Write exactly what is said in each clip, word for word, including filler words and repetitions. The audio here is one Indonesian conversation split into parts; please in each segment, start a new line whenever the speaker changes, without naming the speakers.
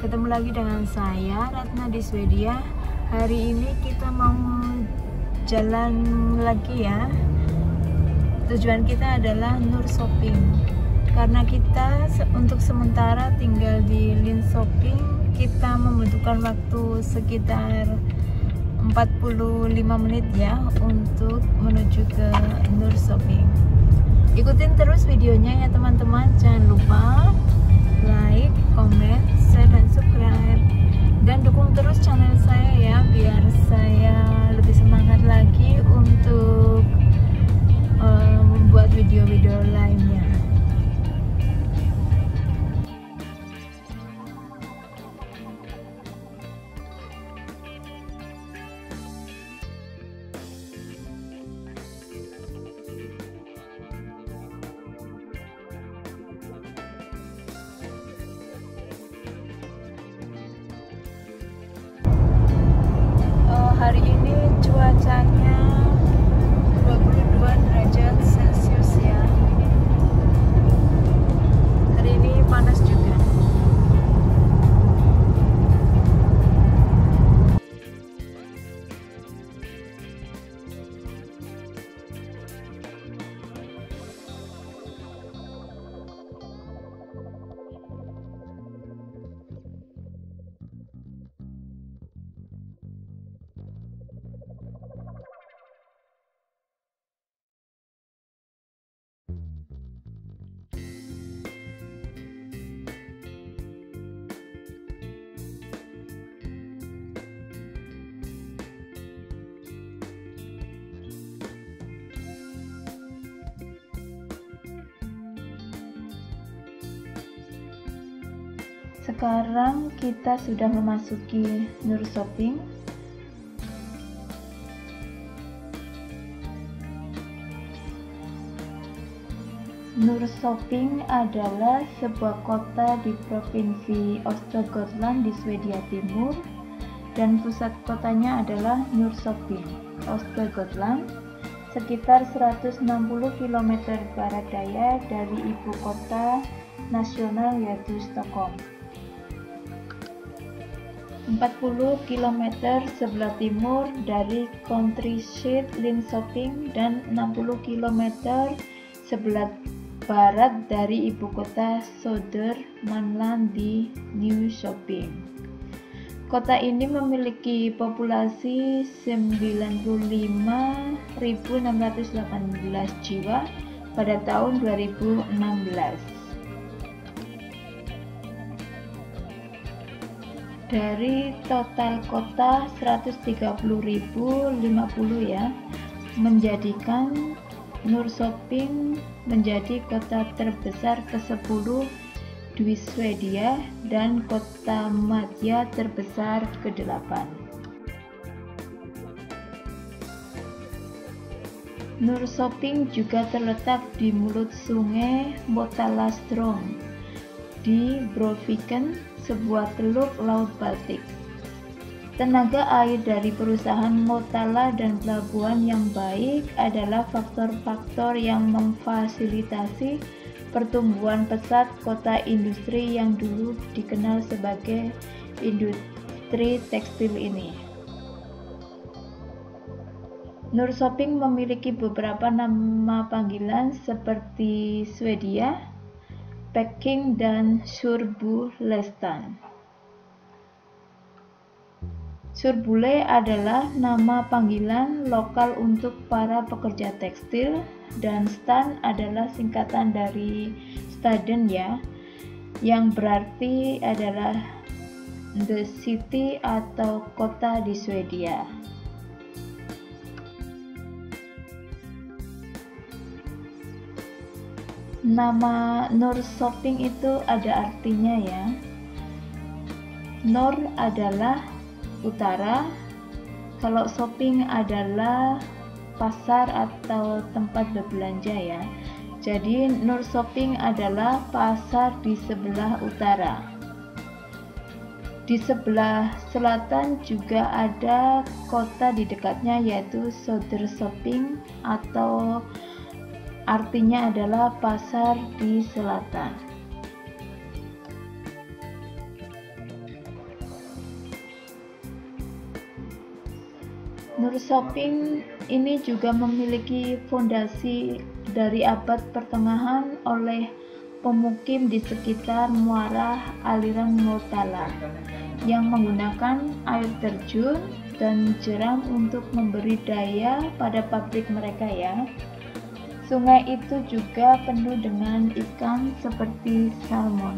Ketemu lagi dengan saya Ratna di Swedia. Hari ini kita mau jalan lagi ya. Tujuan kita adalah Norrköping. Karena kita untuk sementara tinggal di Linköping, kita membutuhkan waktu sekitar empat puluh lima menit ya untuk menuju ke Norrköping. Ikutin terus videonya ya teman-teman. Jangan lupa like, comment, share, dan subscribe, dan dukung terus channel saya ya, biar saya lebih semangat lagi untuk uh, membuat video-video lainnya. Hari ini cuacanya dua puluh dua derajat Celcius ya. Hari ini panas juga. Sekarang kita sudah memasuki Norrköping. Norrköping adalah sebuah kota di provinsi Östergötland di Swedia Timur, dan pusat kotanya adalah Norrköping, Östergötland, sekitar seratus enam puluh kilometer barat daya dari ibu kota nasional yaitu Stockholm. empat puluh kilometer sebelah timur dari countryside Linköping dan enam puluh kilometer sebelah barat dari ibu kota Södermanland di Nyköping. Kota ini memiliki populasi sembilan puluh lima ribu enam ratus delapan belas jiwa pada tahun dua ribu enam belas. Dari total kota seratus tiga puluh ribu lima puluh ya, menjadikan Norrköping menjadi kota terbesar ke sepuluh di Swedia dan kota madya terbesar ke delapan. Norrköping juga terletak di mulut sungai Motala-Ström di Bråviken, sebuah teluk Laut Baltik. Tenaga air dari perusahaan Motala dan pelabuhan yang baik adalah faktor-faktor yang memfasilitasi pertumbuhan pesat kota industri yang dulu dikenal sebagai industri tekstil ini. Norrköping memiliki beberapa nama panggilan seperti Swedia, Peking, dan Surbulestan. Surbule adalah nama panggilan lokal untuk para pekerja tekstil, dan Stan adalah singkatan dari Staden ya, yang berarti adalah the city atau kota di Swedia. Nama Norrköping itu ada artinya ya. Nor adalah utara, kalau shopping adalah pasar atau tempat berbelanja ya. Jadi Norrköping adalah pasar di sebelah utara. Di sebelah selatan juga ada kota di dekatnya yaitu Söderköping, atau artinya adalah pasar di selatan. Nur Shopping ini juga memiliki fondasi dari abad pertengahan oleh pemukim di sekitar muara aliran Motala yang menggunakan air terjun dan jeram untuk memberi daya pada pabrik mereka ya. Sungai itu juga penuh dengan ikan seperti salmon.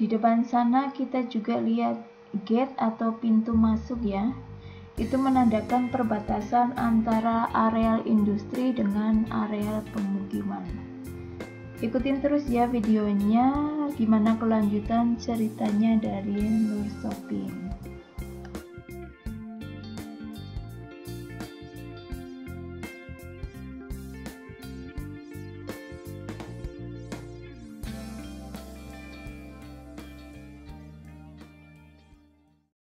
Di depan sana kita juga lihat gate atau pintu masuk ya. Itu menandakan perbatasan antara areal industri dengan areal pemukiman. Ikutin terus ya videonya, gimana kelanjutan ceritanya dari Nur Shopping.